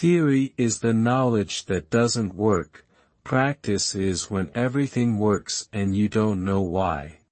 Theory is the knowledge that doesn't work, practice is when everything works and you don't know why.